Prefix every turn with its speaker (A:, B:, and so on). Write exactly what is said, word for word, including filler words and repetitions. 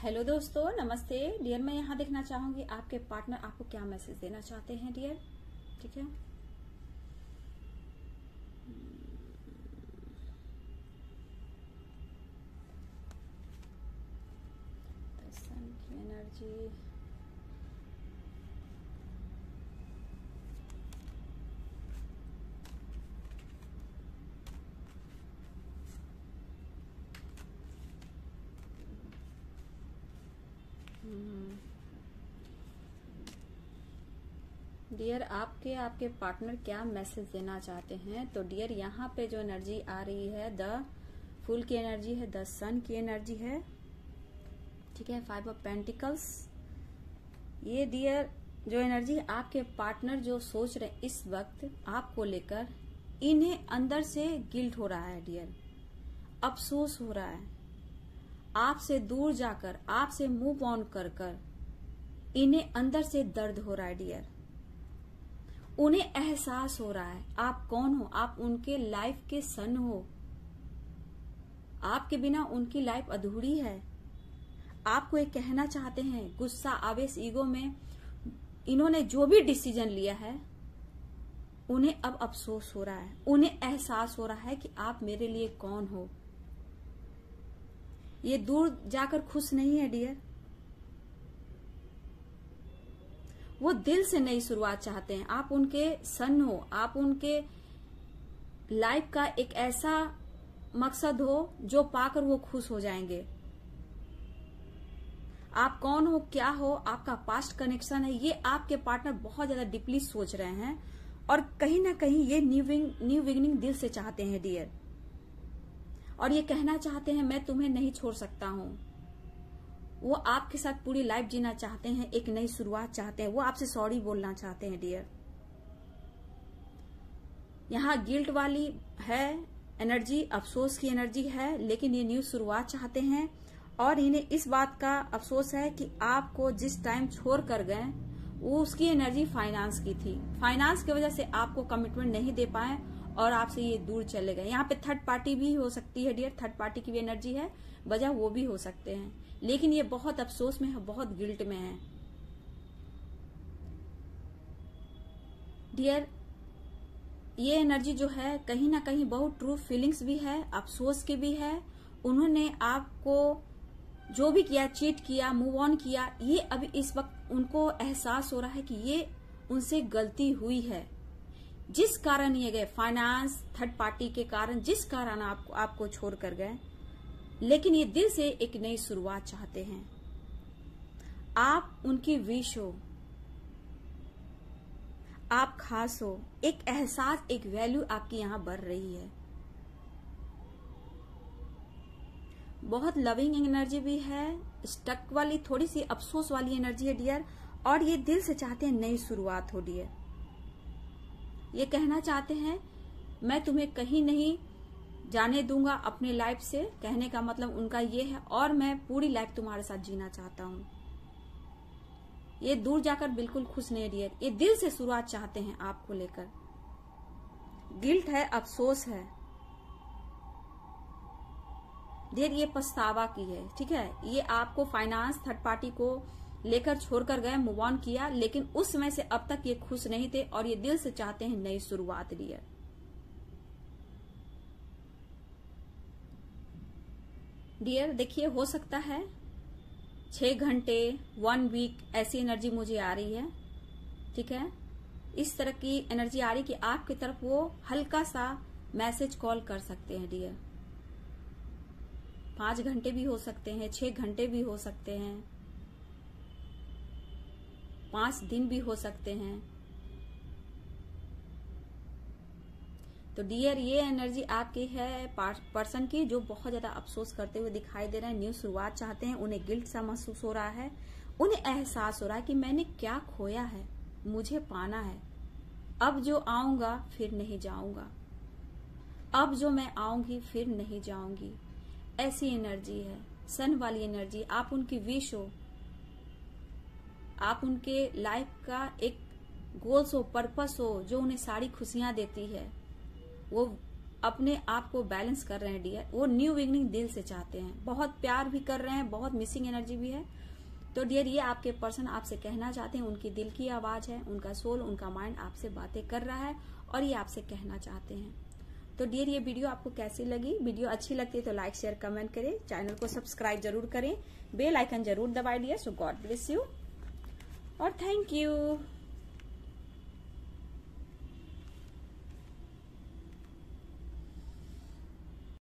A: Hello दोस्तों, नमस्ते dear. मैं यहाँ देखना चाहूंगी आपके पार्टनर आपको क्या मैसेज देना चाहते हैं डियर। ठीक है, सन की एनर्जी, डियर आपके आपके पार्टनर क्या मैसेज देना चाहते हैं। तो डियर यहाँ पे जो एनर्जी आ रही है द फुल की एनर्जी है, द सन की एनर्जी है। ठीक है, फाइव ऑफ पेंटिकल्स। ये डियर जो एनर्जी आपके पार्टनर जो सोच रहे इस वक्त आपको लेकर, इन्हें अंदर से गिल्ट हो रहा है डियर, अफसोस हो रहा है। आपसे दूर जाकर, आपसे मूव ऑन कर कर इन्हें अंदर से दर्द हो रहा है डियर। उन्हें एहसास हो रहा है आप कौन हो, आप उनके लाइफ के सन हो। आपके बिना उनकी लाइफ अधूरी है। आपको ये कहना चाहते हैं, गुस्सा, आवेश, ईगो में इन्होंने जो भी डिसीजन लिया है उन्हें अब अफसोस हो रहा है। उन्हें एहसास हो रहा है कि आप मेरे लिए कौन हो। ये दूर जाकर खुश नहीं है डियर। वो दिल से नई शुरुआत चाहते हैं। आप उनके सन हो, आप उनके लाइफ का एक ऐसा मकसद हो जो पाकर वो खुश हो जाएंगे। आप कौन हो, क्या हो, आपका पास्ट कनेक्शन है, ये आपके पार्टनर बहुत ज्यादा डीपली सोच रहे हैं और कहीं ना कहीं ये न्यू न्यू बिगिनिंग दिल से चाहते हैं डियर। और ये कहना चाहते हैं मैं तुम्हें नहीं छोड़ सकता हूं। वो आपके साथ पूरी लाइफ जीना चाहते हैं, एक नई शुरुआत चाहते हैं। वो आपसे सॉरी बोलना चाहते हैं डियर। यहाँ गिल्ट वाली है एनर्जी, अफसोस की एनर्जी है, लेकिन ये न्यू शुरुआत चाहते हैं। और इन्हें इस बात का अफसोस है कि आपको जिस टाइम छोड़ कर गए वो उसकी एनर्जी फाइनेंस की थी। फाइनेंस की वजह से आपको कमिटमेंट नहीं दे पाए और आपसे ये दूर चले गए। यहाँ पे थर्ड पार्टी भी हो सकती है डियर, थर्ड पार्टी की भी एनर्जी है, वजह वो भी हो सकते हैं। लेकिन ये बहुत अफसोस में है, बहुत गिल्ट में है डियर। ये एनर्जी जो है कहीं ना कहीं बहुत ट्रू फीलिंग्स भी है, अफसोस की भी है। उन्होंने आपको जो भी किया, चीट किया, मूव ऑन किया, ये अभी इस वक्त उनको एहसास हो रहा है कि ये उनसे गलती हुई है। जिस कारण ये गए, फाइनेंस, थर्ड पार्टी के कारण, जिस कारण आपको आपको छोड़ कर गए, लेकिन ये दिल से एक नई शुरुआत चाहते हैं। आप उनकी विश हो, आप खास हो, एक एहसास, एक वैल्यू आपकी यहां बढ़ रही है। बहुत लविंग एनर्जी भी है, स्टक वाली, थोड़ी सी अफसोस वाली एनर्जी है डियर। और ये दिल से चाहते हैं नई शुरुआत हो डियर। ये कहना चाहते हैं मैं तुम्हें कहीं नहीं जाने दूंगा अपने लाइफ से। कहने का मतलब उनका ये है, और मैं पूरी लाइफ तुम्हारे साथ जीना चाहता हूं। ये दूर जाकर बिल्कुल खुश नहीं डियर। ये दिल से शुरुआत चाहते हैं आपको लेकर। गिल्ट है, अफसोस है डियर, ये पछतावा की है। ठीक है, ये आपको फाइनेंस, थर्ड पार्टी को लेकर छोड़कर गए, मूव ऑन किया, लेकिन उस समय से अब तक ये खुश नहीं थे और ये दिल से चाहते हैं नई शुरुआत डियर। डियर देखिए, हो सकता है छह घंटे, वन वीक ऐसी एनर्जी मुझे आ रही है। ठीक है, इस तरह की एनर्जी आ रही कि आपकी तरफ वो हल्का सा मैसेज कॉल कर सकते हैं डियर। पांच घंटे भी हो सकते हैं, छह घंटे भी हो सकते हैं, पांच दिन भी हो सकते हैं। तो डियर ये एनर्जी आपकी है पर्सन की जो बहुत ज्यादा अफसोस करते हुए दिखाई दे रहे हैं, न्यू शुरुआत चाहते हैं। उन्हें गिल्ट सा महसूस हो रहा है, उन्हें एहसास हो रहा है कि मैंने क्या खोया है, मुझे पाना है। अब जो आऊंगा फिर नहीं जाऊंगा, अब जो मैं आऊंगी फिर नहीं जाऊंगी। ऐसी एनर्जी है, सन वाली एनर्जी। आप उनकी विश हो, आप उनके लाइफ का एक गोल्स हो, पर्पस हो, जो उन्हें सारी खुशियां देती है। वो अपने आप को बैलेंस कर रहे हैं डियर, वो न्यू बिगनिंग दिल से चाहते हैं, बहुत प्यार भी कर रहे हैं, बहुत मिसिंग एनर्जी भी है। तो डियर ये आपके पर्सन आपसे कहना चाहते हैं, उनकी दिल की आवाज है, उनका सोल, उनका माइंड आपसे बातें कर रहा है और ये आपसे कहना चाहते हैं। तो डियर ये वीडियो आपको कैसी लगी? वीडियो अच्छी लगती है तो लाइक शेयर कमेंट करें, चैनल को सब्सक्राइब जरूर करें, बेल आइकन जरूर दबाइए। सो गॉड ब्लेस यू और थैंक यू।